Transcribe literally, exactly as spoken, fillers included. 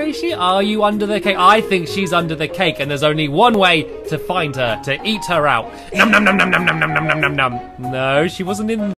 Gracie? Are you under the cake? I think she's under the cake, and there's only one way to find her, to eat her out. Num num num num num num num num num num. No, she wasn't in